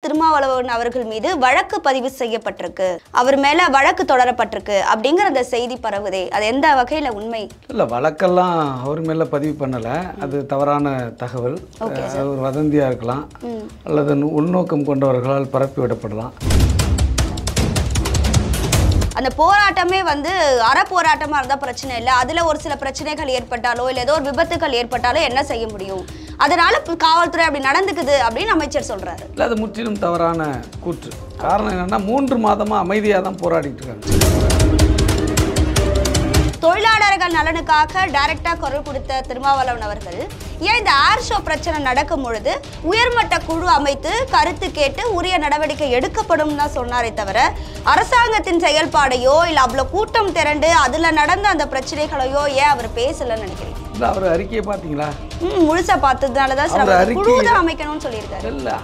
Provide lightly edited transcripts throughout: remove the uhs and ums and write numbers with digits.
திருமாவளவன் அவர்கள் மீது வழக்கு பதிவு செய்யப்பட்டிருக்கு, அவர் மேல வழக்கு தொடரப்பட்டிருக்கு அப்படிங்கிற அந்த செய்தி பரவுதே, அது எந்த வகையில உண்மை? இல்லை, வழக்கெல்லாம் அவர் மேலே பதிவு பண்ணலை. அது தவறான தகவல், ஒரு வதந்தியாக இருக்கலாம் அல்லது உள்நோக்கம் கொண்டவர்களால் பரப்பி விடப்படலாம். அந்த போராட்டமே வந்து அற போராட்டமாக இருந்தால் பிரச்சனை இல்லை, அதில் ஒரு சில பிரச்சனைகள் ஏற்பட்டாலோ இல்லை ஏதோ ஒரு விபத்துகள் ஏற்பட்டாலோ என்ன செய்ய முடியும், அதனால காவல்துறை அப்படி நடந்துக்குது அப்படின்னு அமைச்சர் சொல்றாரு. இல்லை, அது முற்றிலும் தவறான கூற்று. காரணம் என்னன்னா 3 மாதமாக அமைதியாக தான் போராடிட்டு இருக்காங்க. தொழிலாளர்கள் நலனுக்காக டைரக்டா குரல் கொடுத்த திருமாவளவன் அவர்கள் ஏன் இந்த ஏர் ஷோ பிரச்சனை நடக்கும் பொழுது உயர்மட்ட குழு அமைத்து கருத்து கேட்டு உரிய நடவடிக்கை எடுக்கப்படும் தான் சொன்னாரே தவிர அரசாங்கத்தின் செயல்பாடையோ இல்லை அவ்வளோ கூட்டம் திரண்டு அதுல நடந்த அந்த பிரச்சனைகளையோ ஏன் அவர் பேசலன்னு நினைக்கிறீங்க? இல்லை, அவர் அறிக்கையை பார்த்தீங்களா? முழுசா பார்த்ததுனால தான் குழு தான் அமைக்கணும்னு சொல்லியிருக்காரு. இல்லை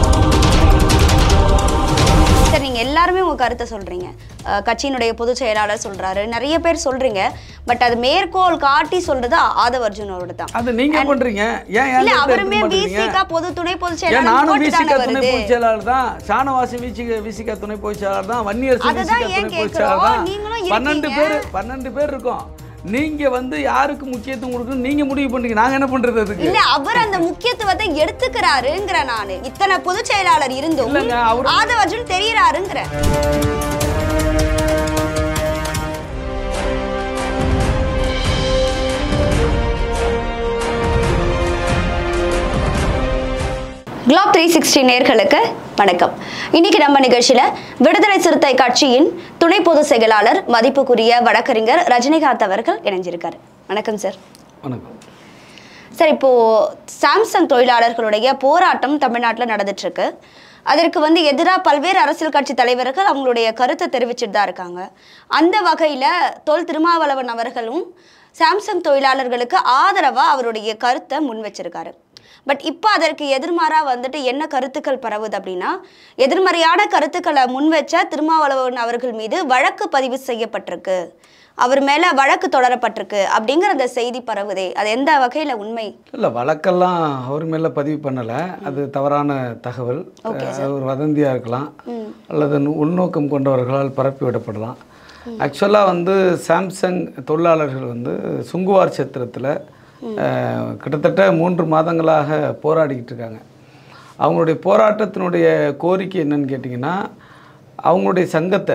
சார், நீங்கள் எல்லாருமே உங்கள் கருத்தை சொல்கிறீங்க, கட்சியினுடைய பொதுச் செயலாளர் சொல்கிறாரு, நிறைய பேர் சொல்கிறீங்க. பட் அது மேற்கோள் காட்டி சொல்கிறது ஆதவ அர்ஜுன் அவரோட தான். அது நீங்கள் பண்ணுறீங்க. ஏன் இல்லை, அவருமே விசிகா பொதுச் செயலாளர், நானும் விசிகா துணை பொதுச் செயலாளர் தான், ஷானவாசி விசிகா துணை பொதுச் செயலாளர் தான், வன்னியரசு விசிகா துணை பொதுச் செயலாளர் தான். 12 பேர் இருக்கோம். நீங்க வந்து யாருக்கு முக்கியத்துவம் கொடுக்கணும் நீங்க முடிவு பண்ணீங்க, நாங்க என்ன பண்றது? அதுக்கு இல்ல, அவர் அந்த முக்கியத்துவத்தை எடுத்துக்கிறாருங்கற. நானு இத்தனை பொதுச் செயலாளர் இருந்தும் ஆதவ அர்ஜுன் தெரியறாருங்கற. குளோப் 360 நேயர்களுக்கு வணக்கம். இன்னைக்கு நம்ம நிகழ்ச்சியில விடுதலை சிறுத்தை கட்சியின் துணை பொதுச் செயலாளர் மதிப்புக்குரிய வழக்கறிஞர் ரஜினிகாந்த் அவர்கள் இணைஞ்சிருக்காரு. வணக்கம் சார். வணக்கம் சார். இப்போ சாம்சங் தொழிலாளர்களுடைய போராட்டம் தமிழ்நாட்டில் நடந்துட்டு இருக்கு. அதற்கு வந்து எதிராக பல்வேறு அரசியல் கட்சி தலைவர்கள் அவங்களுடைய கருத்தை தெரிவிச்சுட்டு தான் இருக்காங்க. அந்த வகையில் திருமாவளவன் அவர்களும் சாம்சங் தொழிலாளர்களுக்கு ஆதரவாக அவருடைய கருத்தை முன் வச்சிருக்காரு. பட் இப்போ அதற்கு எதிர்மாறாக வந்துட்டு என்ன கருத்துக்கள் பரவுது அப்படின்னா, எதிர்மறையான கருத்துக்களை முன் வச்ச திருமாவளவன் அவர்கள் மீது வழக்கு பதிவு செய்யப்பட்டிருக்கு, அவர் மேலே வழக்கு தொடரப்பட்டிருக்கு அப்படிங்கிற அந்த செய்தி பரவுதே, அது எந்த வகையில் உண்மை? இல்லை, வழக்கெல்லாம் அவர் மேலே பதிவு பண்ணலை. அது தவறான தகவல், ஒரு வதந்தியாக இருக்கலாம் அல்லது உள்நோக்கம் கொண்டவர்களால் பரப்பி விடப்படலாம். ஆக்சுவலாக வந்து சாம்சங் தொழிலாளர்கள் வந்து சுங்குவார் சத்திரத்தில் கிட்டத்தட்ட 3 மாதங்களாக போராடிக்கிட்டு இருக்காங்க. அவங்களுடைய போராட்டத்தினுடைய கோரிக்கை என்னன்னு கேட்டிங்கன்னா, அவங்களுடைய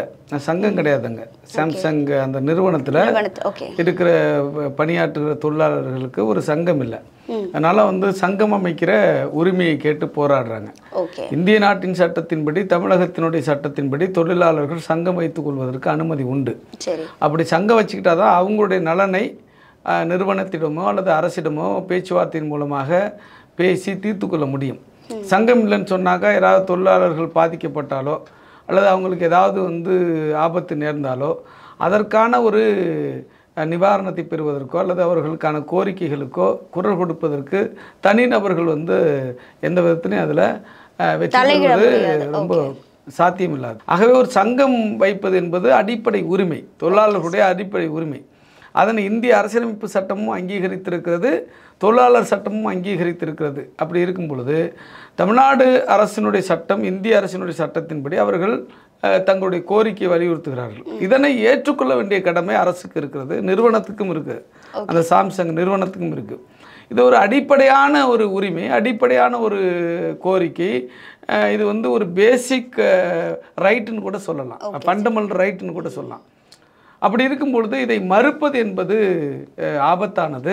சங்கம் கிடையாதுங்க, சாம்சங் அந்த நிறுவனத்தில் இருக்கிற பணியாற்றுகிற தொழிலாளர்களுக்கு ஒரு சங்கம் இல்லை. அதனால் வந்து சங்கம் அமைக்கிற உரிமையை கேட்டு போராடுறாங்க. இந்திய நாட்டின் சட்டத்தின்படி, தமிழகத்தினுடைய சட்டத்தின்படி தொழிலாளர்கள் சங்கம் வைத்துக் கொள்வதற்கு அனுமதி உண்டு. அப்படி சங்கம் வச்சுக்கிட்டா தான் அவங்களுடைய நலனை நிறுவனத்திடமோ அல்லது அரசிடமோ பேச்சுவார்த்தையின் மூலமாக பேசி தீர்த்து கொள்ள முடியும். சங்கம் இல்லைன்னு சொன்னாக்கா யாராவது தொழிலாளர்கள் பாதிக்கப்பட்டாலோ அல்லது அவங்களுக்கு ஏதாவது வந்து ஆபத்து நேர்ந்தாலோ அதற்கான ஒரு நிவாரணத்தை பெறுவதற்கோ அல்லது அவர்களுக்கான கோரிக்கைகளுக்கோ குரல் கொடுப்பதற்கு தனிநபர்கள் வந்து எந்த விதத்திலையும் அதில் வச்சுக்கிறது ரொம்ப சாத்தியமில்லாது. ஆகவே ஒரு சங்கம் வைப்பது என்பது அடிப்படை உரிமை, தொழிலாளர்களுடைய அடிப்படை உரிமை. அதனை இந்திய அரசியலமைப்பு சட்டமும் அங்கீகரித்திருக்கிறது, தொழிலாளர் சட்டமும் அங்கீகரித்திருக்கிறது. அப்படி இருக்கும் பொழுது தமிழ்நாடு அரசினுடைய சட்டம், இந்திய அரசினுடைய சட்டத்தின்படி அவர்கள் தங்களுடைய கோரிக்கையை வலியுறுத்துகிறார்கள். இதனை ஏற்றுக்கொள்ள வேண்டிய கடமை அரசுக்கு இருக்கிறது, நிறுவனத்துக்கும் இருக்குது, அந்த சாம்சங் நிறுவனத்துக்கும் இருக்குது. இது ஒரு அடிப்படையான ஒரு உரிமை, அடிப்படையான ஒரு கோரிக்கை. இது வந்து ஒரு பேசிக் ரைட்டுன்னு கூட சொல்லலாம், ஃபண்டமெண்டல் ரைட்டுன்னு கூட சொல்லலாம். அப்படி இருக்கும் பொழுது இதை மறுப்பது என்பது ஆபத்தானது,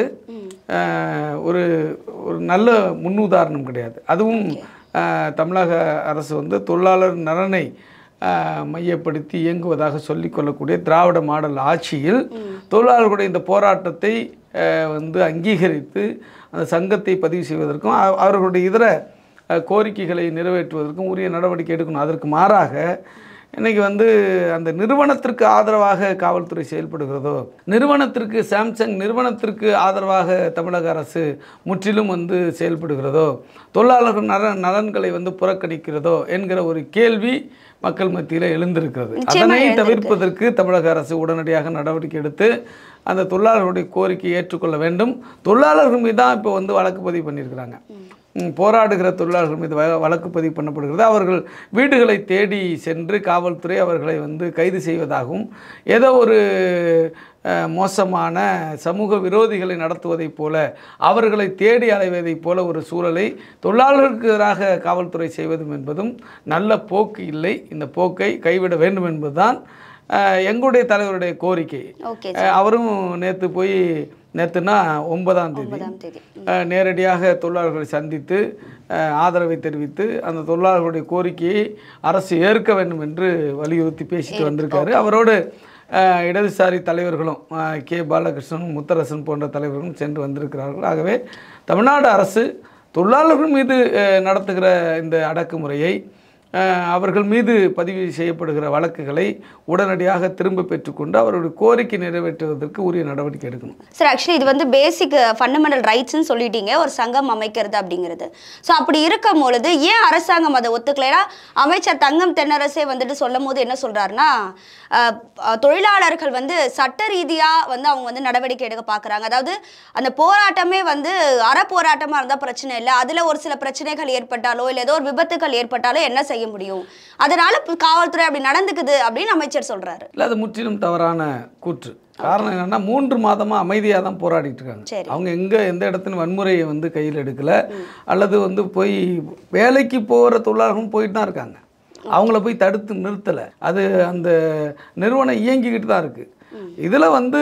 ஒரு நல்ல முன்னுதாரணம் கிடையாது. அதுவும் தமிழக அரசு வந்து தொழிலாளர் நலனை மையப்படுத்தி இயங்குவதாக சொல்லிக்கொள்ளக்கூடிய திராவிட மாடல் ஆட்சியில் தொழிலாளர்களுடைய இந்த போராட்டத்தை வந்து அங்கீகரித்து அந்த சங்கத்தை பதிவு செய்வதற்கும் அவர்களுடைய இதர கோரிக்கைகளை நிறைவேற்றுவதற்கும் உரிய நடவடிக்கை எடுக்கணும். அதற்கு மாறாக இன்றைக்கி வந்து அந்த நிறுவனத்திற்கு ஆதரவாக காவல்துறை செயல்படுகிறதோ, நிறுவனத்திற்கு சாம்சங் நிறுவனத்திற்கு ஆதரவாக தமிழக அரசு முற்றிலும் வந்து செயல்படுகிறதோ, தொழிலாளர்கள் நலன்களை வந்து புறக்கணிக்கிறதோ என்கிற ஒரு கேள்வி மக்கள் மத்தியில் எழுந்திருக்கிறது. அதனை தவிர்ப்பதற்கு தமிழக அரசு உடனடியாக நடவடிக்கை எடுத்து அந்த தொழிலாளர்களுடைய கோரிக்கையை ஏற்றுக்கொள்ள வேண்டும். தொழிலாளர்கள் மீது தான் இப்போ வந்து வழக்கு பதிவு பண்ணியிருக்கிறாங்க. போராடுகிற தொழிலாளர்கள் மீது வழக்கு பதிவு பண்ணப்படுகிறது. அவர்கள் வீடுகளை தேடி சென்று காவல்துறை அவர்களை வந்து கைது செய்வதாகவும் ஏதோ ஒரு மோசமான சமூக விரோதிகளை நடத்துவதைப் போல அவர்களை தேடி அலைவதைப் போல ஒரு சூழலை தொழிலாளர்களுக்கு எதிராக காவல்துறை செய்வதும் என்பதும் நல்ல போக்கு இல்லை. இந்த போக்கை கைவிட வேண்டும் என்பதுதான் எங்களுடைய தலைவருடைய கோரிக்கை. அவரும் நேற்றுனா 9ஆம் தேதி நேரடியாக தொழிலாளர்களை சந்தித்து ஆதரவை தெரிவித்து அந்த தொழிலாளர்களுடைய கோரிக்கையை அரசு ஏற்க வேண்டும் என்று வலியுறுத்தி பேசிட்டு வந்திருக்காரு. அவரோடு இடதுசாரி தலைவர்களும் கே பாலகிருஷ்ணன், முத்தரசன் போன்ற தலைவர்களும் சென்று வந்திருக்கிறார்கள். ஆகவே தமிழ்நாடு அரசு தொழிலாளர்கள் மீது நடத்துகிற இந்த அடக்குமுறையை, அவர்கள் மீது பதிவு செய்யப்படுகிற வழக்குகளை உடனடியாக திரும்ப பெற்றுக்கொண்டு அவருடைய கோரிக்கை நிறைவேற்றுவதற்கு உரிய நடவடிக்கை எடுக்கணும். சார், ஆக்சுவலி இது வந்து பேசிக் ஃபண்டமெண்டல் ரைட்ஸ்ன்னு சொல்லிட்டீங்க, ஒரு சங்கம் அமைக்கிறது அப்படிங்கிறது. ஸோ அப்படி இருக்கும் பொழுது ஏன் அரசாங்கம் அதை ஒத்துக்கலைன்னா, அமைச்சர் தங்கம் தென்னரசே வந்துட்டு சொல்லும் போது என்ன சொல்கிறாருன்னா, தொழிலாளர்கள் வந்து சட்ட ரீதியாக வந்து அவங்க வந்து நடவடிக்கை எடுக்க பார்க்குறாங்க. அதாவது அந்த போராட்டமே வந்து போராட்டமாக இருந்தால் பிரச்சனை இல்லை, அதில் ஒரு சில பிரச்சனைகள் ஏற்பட்டாலோ இல்லை ஏதோ ஒரு விபத்துகள் ஏற்பட்டாலோ என்ன செய்ய முடியும், அதனால காவல்துறை அப்படி நடந்துக்குது அப்படின்னு அமைச்சர் சொல்றாரு. இல்லை, அது முற்றிலும் தவறான கூற்று. காரணம் என்னன்னா, 3 மாதமா அமைதியாக தான் போராடிட்டு இருக்காங்க. அவங்க எந்த இடத்துல வன்முறையை வந்து கையில் எடுக்கல, அல்லது வந்து போய் வேலைக்கு போகிற தொழிலாளர்களும் போயிட்டு தான் இருக்காங்க. அவங்கள போய் தடுத்து நிறுத்தலை. அது அந்த நிறுவனம் இயங்கிக்கிட்டு தான் இருக்குது. இதில் வந்து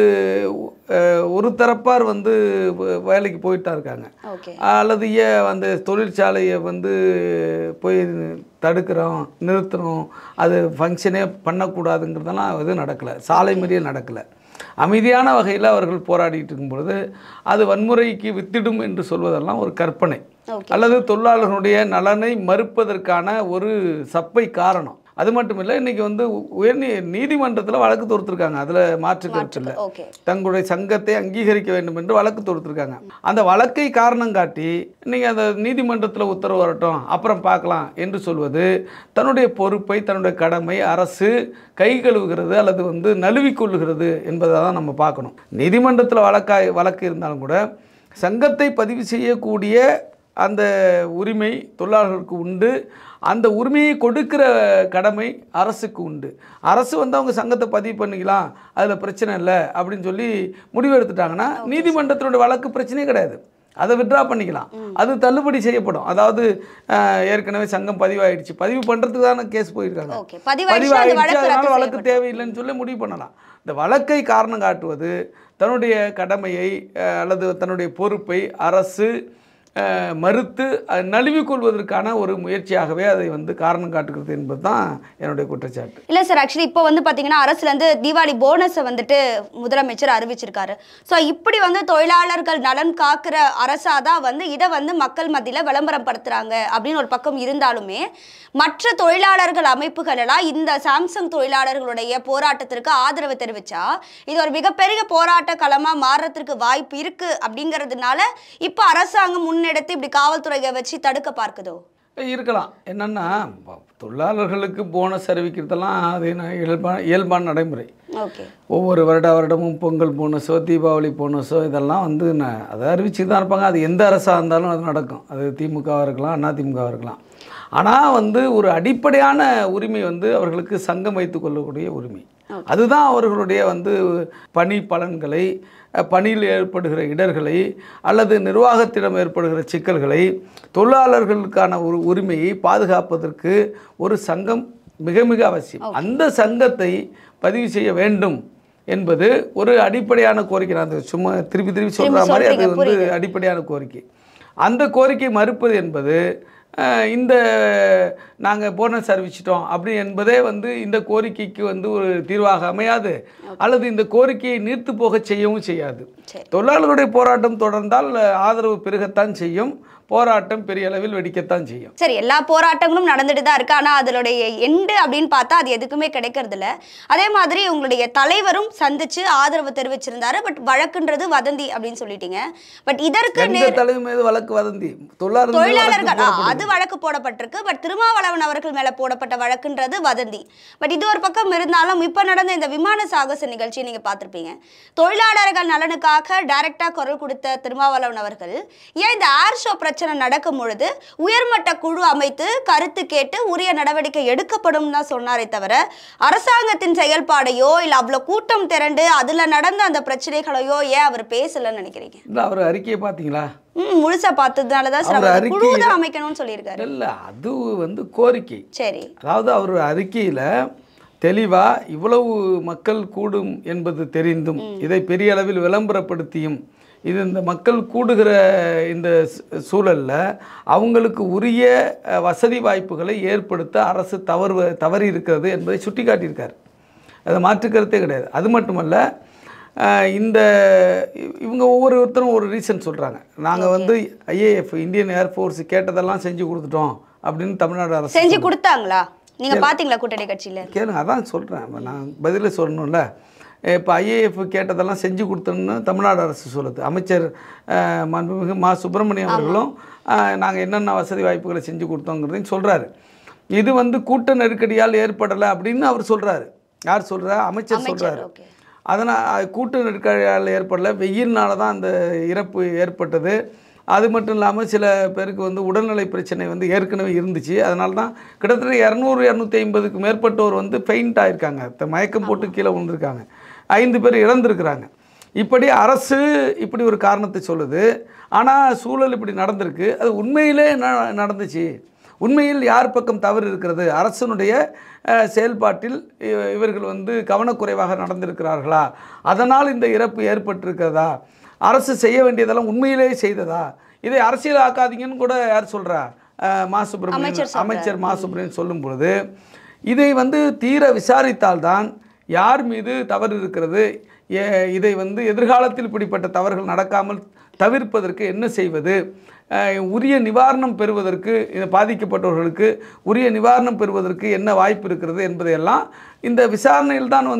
ஒரு தரப்பார் வந்து வேலைக்கு போயிட்டு தான் இருக்காங்க, அல்லது அந்த தொழிற்சாலையை வந்து போய் தடுக்கிறோம், நிறுத்துகிறோம், அது ஃபங்க்ஷனே பண்ணக்கூடாதுங்கிறதெல்லாம் இது நடக்கலை, சாலை மறியல் நடக்கலை. அமைதியான வகையில் அவர்கள் போராடிட்டு இருக்கும் பொழுது அது வன்முறைக்கு வித்திடும் என்று சொல்வதெல்லாம் ஒரு கற்பனை, அல்லது தொழிலாளர்களுடைய நலனை மறுப்பதற்கான ஒரு சப்பை காரணம். அது மட்டும் இல்லை, இன்றைக்கி வந்து நீதிமன்றத்தில் வழக்கு தொடுத்துருக்காங்க. அதில் மாற்று கருத்து இல்லை. தங்களுடைய சங்கத்தை அங்கீகரிக்க வேண்டும் என்று வழக்கு தொடுத்துருக்காங்க. அந்த வழக்கை காரணம் காட்டி இன்றைக்கி அந்த நீதிமன்றத்தில் உத்தரவு வரட்டும் அப்புறம் பார்க்கலாம் என்று சொல்வது தன்னுடைய பொறுப்பை, தன்னுடைய கடமை அரசு கை கழுவுகிறது அல்லது வந்து நழுவிக்கொள்ளுகிறது என்பதை தான் நம்ம பார்க்கணும். நீதிமன்றத்தில் வழக்கு இருந்தாலும் கூட சங்கத்தை பதிவு செய்யக்கூடிய அந்த உரிமை தொழிலாளர்களுக்கு உண்டு. அந்த உரிமையை கொடுக்கிற கடமை அரசுக்கு உண்டு. அரசு வந்து அவங்க சங்கத்தை பதிவு பண்ணிக்கலாம், அதில் பிரச்சனை இல்லை அப்படின்னு சொல்லி முடிவு எடுத்துட்டாங்கன்னா நீதிமன்றத்தினுடைய வழக்கு பிரச்சனையே கிடையாது, அதை வித்ட்ரா பண்ணிக்கலாம், அது தள்ளுபடி செய்யப்படும். அதாவது ஏற்கனவே சங்கம் பதிவாயிடுச்சு, பதிவு பண்ணுறதுக்கு தானே கேஸ் போயிருக்காங்க, பதிவாயிடுச்சு அதனால் வழக்கு தேவையில்லைன்னு சொல்லி முடிவு பண்ணலாம். இந்த வழக்கை காரணம் காட்டுவது தன்னுடைய கடமையை அல்லது தன்னுடைய பொறுப்பை அரசு மறுத்து நழுவிக்கொள்வதற்கான ஒரு முயற்சியாகவே அதை வந்து காரணம் காட்டுகிறது என்பது தான் என்னுடைய குற்றச்சாட்டு. இல்லை சார், ஆக்சுவலி இப்போ வந்து பார்த்தீங்கன்னா அரசுலேருந்து தீபாவளி போனஸை வந்துட்டு முதலமைச்சர் அறிவிச்சிருக்காரு. ஸோ இப்படி வந்து தொழிலாளர்கள் நலன் காக்கிற அரசாக தான் வந்து இதை வந்து மக்கள் மத்தியில் விளம்பரம் படுத்துகிறாங்க அப்படின்னு ஒரு பக்கம் இருந்தாலுமே, மற்ற தொழிலாளர்கள் அமைப்புகள் எல்லாம் இந்த சாம்சங் தொழிலாளர்களுடைய போராட்டத்திற்கு ஆதரவு தெரிவித்தா இது ஒரு மிகப்பெரிய போராட்ட களமாக மாறுறதுக்கு வாய்ப்பு இருக்குது. அப்படிங்கிறதுனால இப்போ அரசாங்கம் முன்னெடுத்து இப்படி காவல்துறையை வச்சு தடுக்க பார்க்குதோ? இருக்கலாம். என்னென்னா, தொழிலாளர்களுக்கு போனஸ் அறிவிக்கிறதெல்லாம் அது இயல்பான நடைமுறை. ஒவ்வொரு வருடமும் பொங்கல் போனஸோ தீபாவளி போனஸோ இதெல்லாம் வந்து அதை அறிவிச்சு தான் இருப்பாங்க. அது எந்த அரசாக இருந்தாலும் அது நடக்கும். அது திமுகவாக இருக்கலாம், அதிமுகவாக இருக்கலாம். ஆனால் வந்து ஒரு அடிப்படையான உரிமை வந்து அவர்களுக்கு சங்கம் வைத்து கொள்ளக்கூடிய உரிமை. அதுதான் அவர்களுடைய வந்து பணி பலன்களை, பணியில் ஏற்படுகிற இடர்களை அல்லது நிர்வாகத்திடம் ஏற்படுகிற சிக்கல்களை, தொழிலாளர்களுக்கான ஒரு உரிமையை பாதுகாப்பதற்கு ஒரு சங்கம் மிக மிக அவசியம். அந்த சங்கத்தை பதிவு செய்ய வேண்டும் என்பது ஒரு அடிப்படையான கோரிக்கை. நான் சும்மா திருப்பி சொல்கிற மாதிரி அது வந்து அடிப்படையான கோரிக்கை. அந்த கோரிக்கை மறுப்பது என்பது இந்த நாங்கள் போனஸ் அறிவிச்சிட்டோம் அப்படி என்பதே வந்து இந்த கோரிக்கைக்கு வந்து ஒரு தீர்வாக அமையாது, அல்லது இந்த கோரிக்கையை நீர்த்து போக செய்யவும் செய்யாது. தொழிலாளர்களுடைய போராட்டம் தொடர்ந்தால் ஆதரவு பெருகத்தான் செய்யும், போராட்டம் பெரிய அளவில் வெடிக்கத்தான் செய்யும். சரி, எல்லா போராட்டங்களும் நடந்துட்டு தான் இருக்கு, ஆனால் அதனுடைய எண்டு அப்படின்னு பார்த்தா அது எதுக்குமே கிடைக்கிறது இல்லை. அதே மாதிரி உங்களுடைய தலைவரும் சந்திச்சு ஆதரவு தெரிவிச்சிருந்தாரு. பட் வழக்குன்றது வதந்தி அப்படின்னு சொல்லிட்டீங்க. பட் இதற்கு தலைவர் மீது வழக்கு வதந்தி, தொழிலாளர்கள் அது வழக்கு போடப்பட்டிருக்கு. பட் திருமாவளவன் அவர்கள் மேல போடப்பட்ட வழக்குன்றது வதந்தி. பட் இது ஒரு பக்கம் இருந்தாலும் இப்ப நடந்த இந்த விமான சாகச நிகழ்ச்சியை நீங்க பார்த்திருப்பீங்க. தொழிலாளர்கள் நலனுக்காக டைரக்டா குரல் கொடுத்த திருமாவளவன் அவர்கள் ஏன் இந்த ஏர் ஷோ பிரச்சனை பிரச்சனை நடக்கும் பொழுது உயர்மட்ட குழு அமைத்து கருத்து கேட்டு உரிய நடவடிக்கை எடுக்கப்படும் தான் சொன்னாரே தவிர அரசாங்கத்தின் செயல்பாடையோ இல்லை அவ்வளோ கூட்டம் திரண்டு அதில் நடந்த அந்த பிரச்சனைகளையோ ஏன் அவர் பேசலன்னு நினைக்கிறீங்க? இல்லை, அவர் அறிக்கையை பார்த்தீங்களா? முழுசா பார்த்ததுனால தான் சார் குழு தான் அமைக்கணும்னு சொல்லியிருக்காரு. இல்லை, அது கோரிக்கை. சரி, அதாவது அவர் அறிக்கையில் தெளிவாக இவ்வளவு மக்கள் கூடும் என்பது தெரிந்தும் இதை பெரிய அளவில் விளம்பரப்படுத்தியும் இந்த மக்கள் கூடுகிற இந்த சூழலில் அவங்களுக்கு உரிய வசதி வாய்ப்புகளை ஏற்படுத்த அரசு தவறி இருக்கிறது என்பதை சுட்டி காட்டியிருக்கார். அதை மாற்றுக்கருத்தே கிடையாது. அது மட்டுமல்ல, இவங்க ஒவ்வொருத்தரும் ஒரு ரீசன் சொல்கிறாங்க. நாங்கள் ஐஏஎஃப் இந்தியன் ஏர்ஃபோர்ஸ் கேட்டதெல்லாம் செஞ்சு கொடுத்துட்டோம் அப்படின்னு தமிழ்நாடு அரசு செஞ்சு கொடுத்தாங்களா? நீங்கள் பார்த்தீங்களா கூட்டணி கட்சியில்? கேளுங்க, அதான் சொல்கிறேன். நான் பதிலே சொல்லணும்ல. இப்போ ஐஏஎஃப் கேட்டதெல்லாம் செஞ்சு கொடுத்தோன்னு தமிழ்நாடு அரசு சொல்லுது. அமைச்சர் மாண்புமிகு மா சுப்பிரமணியம் அவர்களும் நாங்கள் என்னென்ன வசதி வாய்ப்புகளை செஞ்சு கொடுத்தோங்கிறதையும் சொல்கிறாரு. இது கூட்ட நெருக்கடியால் ஏற்படலை அப்படின்னு அவர் சொல்கிறாரு. யார் சொல்கிறா? அமைச்சர் சொல்கிறாரு. அதனால் கூட்ட நெருக்கடியால் ஏற்படலை, வெயில்னால தான் அந்த இறப்பு ஏற்பட்டது. அது மட்டும் இல்லாமல் சில பேருக்கு உடல்நிலை பிரச்சனை ஏற்கனவே இருந்துச்சு. அதனால தான் கிட்டத்தட்ட 200-250க்கு மேற்பட்டோர் ஃபெயிண்ட் ஆகிருக்காங்க, மயக்கம் போட்டு கீழே விழுந்திருக்காங்க. 5 பேர் இறந்துருக்குறாங்க. இப்படி அரசு இப்படி ஒரு காரணத்தை சொல்லுது. ஆனால் சூழல் இப்படி நடந்திருக்கு. அது உண்மையிலே என்ன நடந்துச்சு? உண்மையில் யார் பக்கம் தவறு இருக்கிறது? அரசனுடைய செயல்பாட்டில் இவர்கள் கவனக்குறைவாக நடந்திருக்கிறார்களா? அதனால் இந்த இறப்பு ஏற்பட்டிருக்கிறதா? அரசு செய்ய வேண்டியதெல்லாம் உண்மையிலேயே செய்ததா? இதை அரசியல் ஆக்காதீங்கன்னு கூட யார் சொல்கிறா? அமைச்சர் மா சுப்பிரமணியன் சொல்லும் பொழுது இதை தீர விசாரித்தால்தான் யார் மீது தவறு இருக்கிறது, இதை எதிர்காலத்தில் இப்படிப்பட்ட தவறுகள் நடக்காமல் தவிர்ப்பதற்கு என்ன செய்வது, உரிய நிவாரணம் பெறுவதற்கு, பாதிக்கப்பட்டவர்களுக்கு உரிய நிவாரணம் பெறுவதற்கு என்ன வாய்ப்பு இருக்கிறது என்பதையெல்லாம் இந்த விசாரணையில் தான்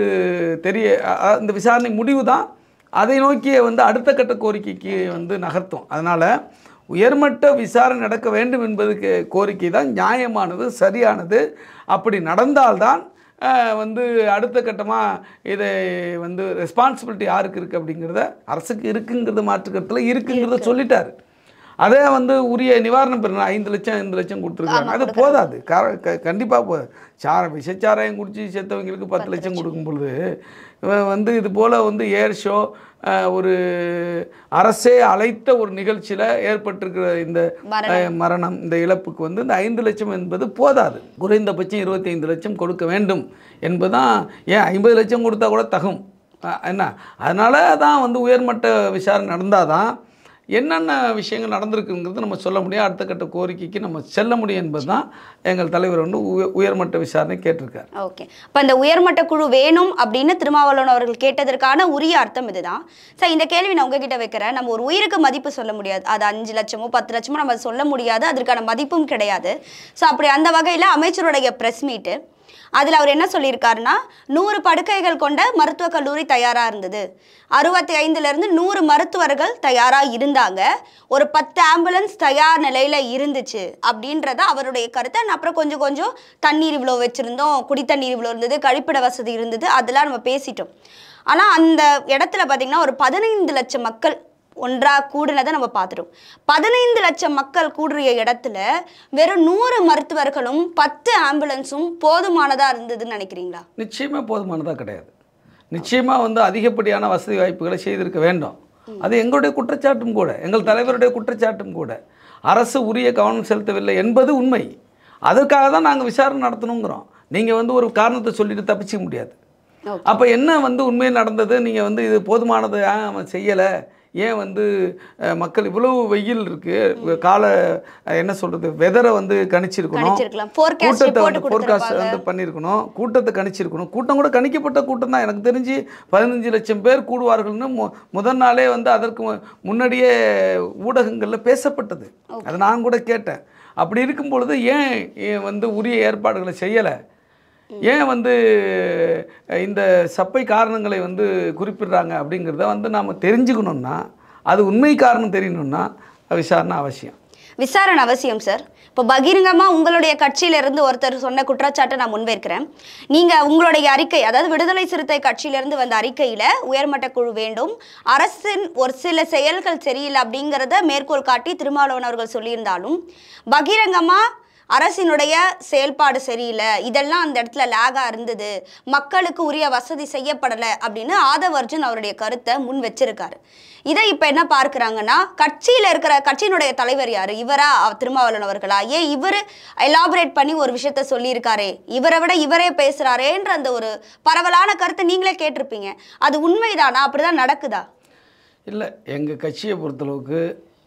இந்த விசாரணை முடிவு தான் அதை நோக்கிய அடுத்த கட்ட கோரிக்கைக்கு நகர்த்தும். அதனால் உயர்மட்ட விசாரணை நடக்க வேண்டும் என்பது கோரிக்கை தான் நியாயமானது, சரியானது. அப்படி நடந்தால்தான் அடுத்த கட்டமாக இதை ரெஸ்பான்சிபிலிட்டி யாருக்கு இருக்குது அப்படிங்கிறத அரசுக்கு இருக்குங்கிறத மாற்றுக்கட்டத்தில் இருக்குங்கிறத சொல்லிட்டார். அதே உரிய நிவாரணம் பெறணும். 5 லட்சம் கொடுத்துருக்காங்க. அது போதாது, கண்டிப்பாக போதாது. விஷச்சாராயம் குடித்து செத்தவங்களுக்கு 10 லட்சம் கொடுக்கும் பொழுது இது போல் ஏர் ஷோ ஒரு அரசே அழைத்த ஒரு நிகழ்ச்சியில் ஏற்பட்டிருக்கிற இந்த மரணம், இந்த இழப்புக்கு இந்த 5 லட்சம் என்பது போதாது. குறைந்தபட்சம் 25 லட்சம் கொடுக்க வேண்டும் என்பதுதான். ஏன் 50 லட்சம் கொடுத்தா கூட தகும் என்ன? அதனால தான் உயர்மட்ட விசாரணை நடந்தால் தான் என்னென்ன விஷயங்கள் நடந்திருக்குங்கிறது நம்ம சொல்ல முடியும், அடுத்த கட்ட கோரிக்கைக்கு நம்ம செல்ல முடியும் என்பது தான் எங்கள் தலைவர் உயர்மட்ட விசாரணை கேட்டிருக்கார். ஓகே, இப்போ இந்த உயர்மட்ட குழு வேணும் அப்படின்னு திருமாவளவன் அவர்கள் கேட்டதற்கான உரிய அர்த்தம் இதுதான். சார், இந்த கேள்வி நான் உங்ககிட்ட வைக்கிறேன். நம்ம ஒரு உயிருக்கு மதிப்பு சொல்ல முடியாது. அது 5 லட்சமோ 10 லட்சமோ நம்ம சொல்ல முடியாது, அதற்கான மதிப்பும் கிடையாது. ஸோ அப்படி அந்த வகையில் அமைச்சருடைய ப்ரெஸ் மீட்டு அதில் அவர் என்ன சொல்லியிருக்காருன்னா, 100 படுக்கைகள் கொண்ட மருத்துவக் கல்லூரி தயாராக இருந்தது, 65லேருந்து 100 மருத்துவர்கள் தயாராக இருந்தாங்க, ஒரு 10 ஆம்புலன்ஸ் தயார் நிலையில் இருந்துச்சு அப்படின்றத அவருடைய கருத்தை. அப்புறம் கொஞ்சம் தண்ணீர் இவ்வளோ வச்சுருந்தோம், குடித்தண்ணீர் இவ்வளோ இருந்தது, கழிப்பிட வசதி இருந்தது, அதெல்லாம் நம்ம பேசிட்டோம். ஆனால் அந்த இடத்துல பார்த்திங்கன்னா ஒரு 15 லட்சம் மக்கள் ஒன்றாக கூடுனதை நம்ம பார்த்துட்டோம். 15 லட்சம் மக்கள் கூடுற இடத்துல வெறும் 100 மருத்துவர்களும் 10 ஆம்புலன்ஸும் போதுமானதாக இருந்ததுன்னு நினைக்கிறீங்களா? நிச்சயமாக போதுமானதாக கிடையாது. நிச்சயமாக அதிகப்படியான வசதி வாய்ப்புகளை செய்திருக்க வேண்டும். அது எங்களுடைய குற்றச்சாட்டும் கூட, எங்கள் தலைவருடைய குற்றச்சாட்டும் கூட. அரசு உரிய கவனம் செலுத்தவில்லை என்பது உண்மை. அதற்காக தான் நாங்கள் விசாரணை நடத்தணுங்கிறோம். நீங்கள் ஒரு காரணத்தை சொல்லிட்டு தப்பிச்சிக்க முடியாது. அப்போ என்ன உண்மையில் நடந்தது? நீங்கள் இது போதுமானது செய்யலை, ஏன் மக்கள் இவ்வளவு வெயில் இருக்குது, கால என்ன சொல்கிறது, வெதரை கணிச்சிருக்கணும், கூட்டத்தை ஃபோர்காஸ்ட் பண்ணியிருக்கணும், கூட்டத்தை கணிச்சிருக்கணும். கூட்டம் கூட கணிக்கப்பட்ட கூட்டம் தான். எனக்கு தெரிஞ்சு 15 லட்சம் பேர் கூடுவார்கள்னு முதல் நாளே அதற்கு முன்னாடியே ஊடகங்களில் பேசப்பட்டது. அதை நான் கூட கேட்டேன். அப்படி இருக்கும் பொழுது ஏன் உரிய ஏற்பாடுகளை செய்யலை? ஏன் இந்த சப்பை காரணங்களை குறிப்பிடுறாங்க அப்படிங்கிறத நாம் தெரிஞ்சுக்கணுன்னா, அது உண்மை காரணம் தெரியணுன்னா விசாரணை அவசியம். விசாரணை அவசியம் சார். இப்போ பகிரங்கமாக உங்களுடைய கட்சியிலிருந்து ஒருத்தர் சொன்ன குற்றச்சாட்டை நான் முன்வைக்கிறேன். நீங்கள் உங்களுடைய அறிக்கை, அதாவது விடுதலை சிறுத்தை கட்சியிலிருந்து வந்த அறிக்கையில் உயர்மட்ட குழு வேண்டும், அரசின் ஒரு சில செயல்கள் சரியில்லை அப்படிங்கிறத மேற்கோள் காட்டி திருமாவளவன் அவர்கள் சொல்லியிருந்தாலும் பகிரங்கமாக அரசினுடைய செயல்பாடு சரியில்லை, இதெல்லாம் அந்த இடத்துல லேகாக இருந்தது, மக்களுக்கு உரிய வசதி செய்யப்படலை அப்படின்னு ஆதவ் அர்ஜுன் அவருடைய கருத்தை முன் வச்சிருக்காரு. இதை இப்போ என்ன பார்க்குறாங்கன்னா, கட்சியில் இருக்கிற கட்சியினுடைய தலைவர் யார், இவரா திருமாவளவன் அவர்களா, ஏன் இவர் எலாபரேட் பண்ணி ஒரு விஷயத்த சொல்லியிருக்காரே, இவரை விட இவரே பேசுகிறாரேன்ற அந்த ஒரு பரவலான கருத்தை நீங்களே கேட்டிருப்பீங்க. அது உண்மைதானா, அப்படிதான் நடக்குதா? இல்லை, எங்கள் கட்சியை பொறுத்தளவுக்கு